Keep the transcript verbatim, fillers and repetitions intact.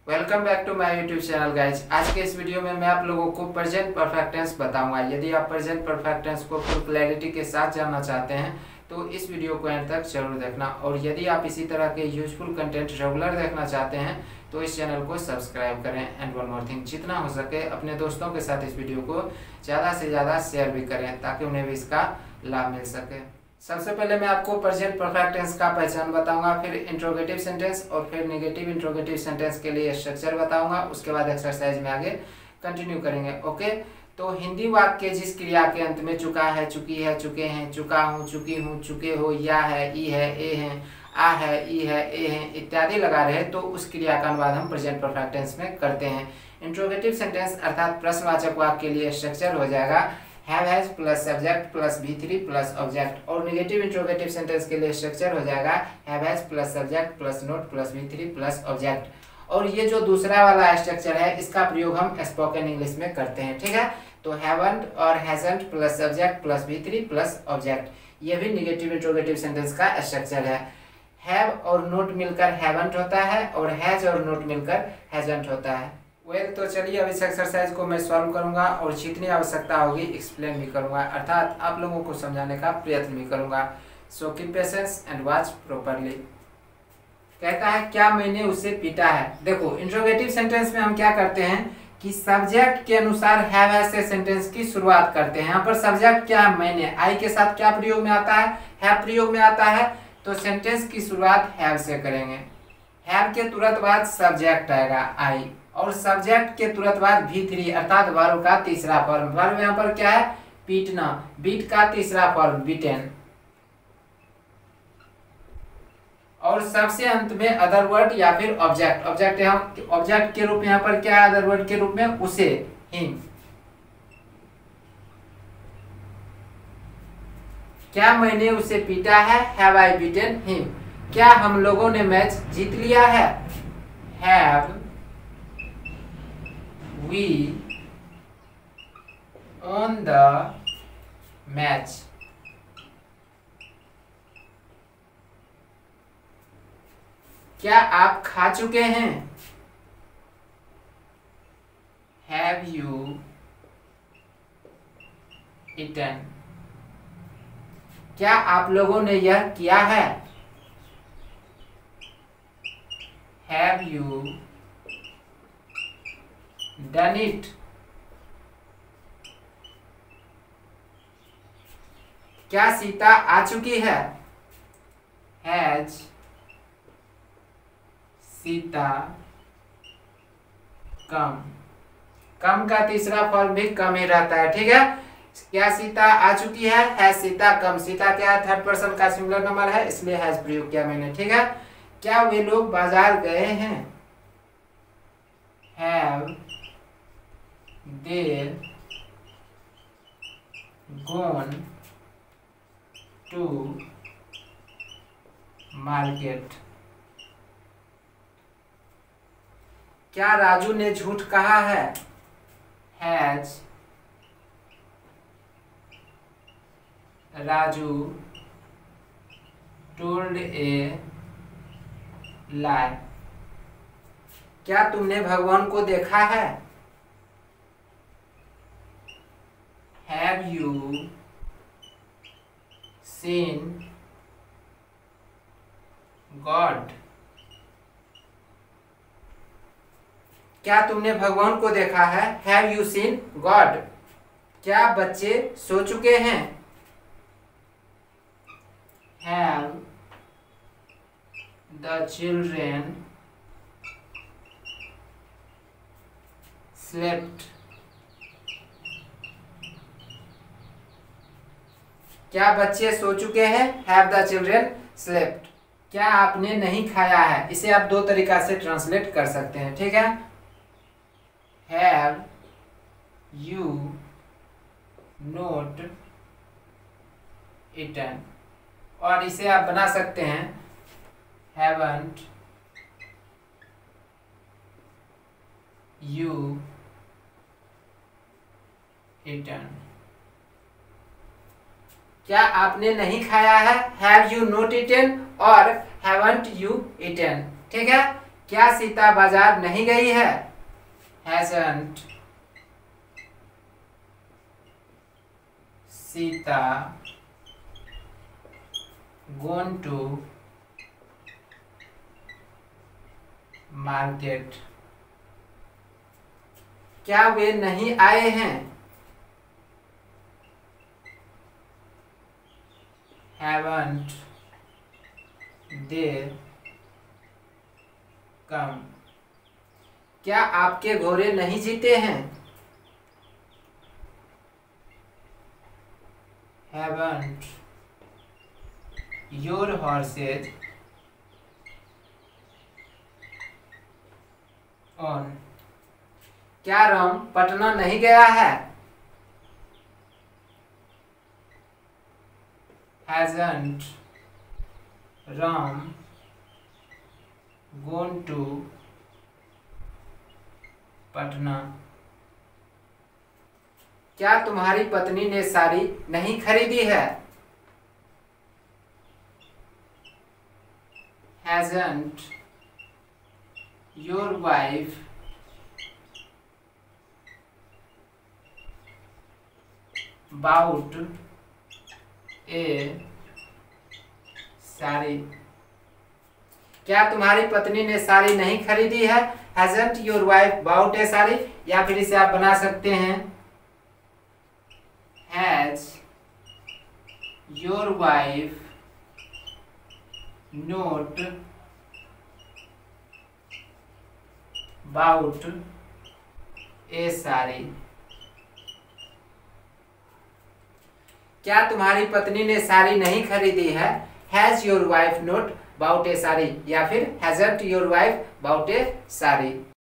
Welcome back to my YouTube channel guys. आज के इस वीडियो में मैं आप लोगों को प्रेजेंट परफेक्ट टेंस बताऊंगा। यदि आप प्रेजेंट परफेक्ट टेंस को फुल क्लैरिटी के साथ जानना चाहते हैं तो इस वीडियो को एंड तक जरूर देखना, और यदि आप इसी तरह के यूजफुल कंटेंट रेगुलर देखना चाहते हैं तो इस चैनल को सब्सक्राइब करें। एंड वन मोर थिंग, जितना हो सके अपने दोस्तों के साथ इस वीडियो को ज़्यादा से ज़्यादा शेयर भी करें ताकि उन्हें भी इसका लाभ मिल सके। सबसे पहले मैं आपको प्रेजेंट परफेक्ट टेंस का पहचान बताऊंगा, फिर इंट्रोगेटिव सेंटेंस और फिर नेगेटिव इंट्रोगेटिव सेंटेंस के लिए स्ट्रक्चर बताऊंगा। उसके बाद एक्सरसाइज में आगे कंटिन्यू करेंगे। ओके, तो हिंदी वाक्य जिस क्रिया के अंत में चुका है, चुकी है, चुके हैं, चुका हूँ, चुकी हूँ, चुके हो, या है, ई है, ए है, आ है, ई है, ए है इत्यादि लगा रहे तो उस क्रिया का अनुवाद हम प्रेजेंट परफेक्ट टेंस में करते हैं। इंट्रोगेटिव सेंटेंस अर्थात प्रश्नवाचक वाक्य के लिए स्ट्रक्चर हो जाएगा have has plus subject plus V three plus object, और नेगेटिव इंट्रोगेटिव सेंटेंस के लिए स्ट्रक्चर हो जाएगा have has plus subject plus not plus V three plus object. और ये जो दूसरा वाला स्ट्रक्चर है इसका प्रयोग हम स्पोकन इंग्लिश में करते हैं। ठीक है, तो हैवंट और hasn't plus subject plus V three plus object, ये भी नेगेटिव इंट्रोगेटिव सेंटेंस का स्ट्रक्चर है। हैव और नोट मिलकर हैवंट होता है और हैज और नोट मिलकर हैजंट होता है। वेल well, तो चलिए अब इस एक्सरसाइज को मैं सॉल्व करूंगा और जितनी आवश्यकता होगी एक्सप्लेन भी करूंगा, अर्थात आप लोगों को समझाने का प्रयत्न भी करूंगा। So keep patience and watch properly. कहता है क्या मैंने उसे पीटा है। देखो, इंट्रोगेटिव सेंटेंस में हम क्या करते हैं कि सब्जेक्ट के अनुसार हैव हैज से सेंटेंस की शुरुआत करते हैं। यहाँ पर सब्जेक्ट क्या है, मैंने, आई के साथ क्या प्रयोग में आता है, हैव प्रयोग में आता है, तो सेंटेंस की शुरुआत हैव से करेंगे। हैव के तुरंत बाद सब्जेक्ट आएगा आई, और सब्जेक्ट के तुरंत बाद भी थ्री अर्थात वर्ब का तीसरा फॉर्म। वर्ब यहाँ पर क्या है, पीटना, बीट का तीसरा फॉर्म बीटेन, और सबसे अंत में अदर वर्ड या फिर ऑब्जेक्ट। ऑब्जेक्ट यहाँ ऑब्जेक्ट के रूप में यहाँ पर क्या है, अदर वर्ड के रूप में उसे, हिम। क्या मैंने उसे पीटा है, हैव आई बीटेन हिम। क्या हम लोगों ने मैच जीत लिया है, have we on the match। क्या आप खा चुके हैं, have you eaten। क्या आप लोगों ने यह किया है, have you done it। क्या सीता आ चुकी है, हैज सीता कम। कम का तीसरा फॉर्म भी कम ही रहता है। ठीक है, क्या सीता आ चुकी है, हैज सीता कम। सीता क्या है, थर्ड पर्सन का सिंगुलर नंबर है, इसलिए हैज प्रयोग किया मैंने। ठीक है, क्या वे लोग बाजार गए हैं, have they gone to market। क्या राजू ने झूठ कहा है, has Raju told a lie। क्या तुमने भगवान को देखा है, have you seen God। क्या तुमने भगवान को देखा है, have you seen God। क्या बच्चे सो चुके हैं, have the children slept। क्या बच्चे सो चुके हैं, हैव द चिल्ड्रेन स्लेप्ट। क्या आपने नहीं खाया है, इसे आप दो तरीका से ट्रांसलेट कर सकते हैं। ठीक है, हैव यू नोट ईटन, और इसे आप बना सकते हैं हैवंट यू ईटन। क्या आपने नहीं खाया है, हैव यू नॉट ईटन और हैवंट यू ईटन। ठीक है, क्या सीता बाजार नहीं गई है? Hasn't Sita gone to market? क्या वे नहीं आए हैं? haven't they come? क्या आपके घोड़े नहीं जीते हैं? haven't your horses on? क्या राम पटना नहीं गया है? hasn't Ram gone to Patna? क्या तुम्हारी पत्नी ने साड़ी नहीं खरीदी है? hasn't your wife bought a sari? क्या तुम्हारी पत्नी ने साड़ी नहीं खरीदी है? hasn't your wife bought a sari? या फिर इसे आप बना सकते हैं has your wife not bought a sari? क्या तुम्हारी पत्नी ने साड़ी नहीं खरीदी है? Has your wife not bought a sari? या फिर hasn't your wife bought a sari?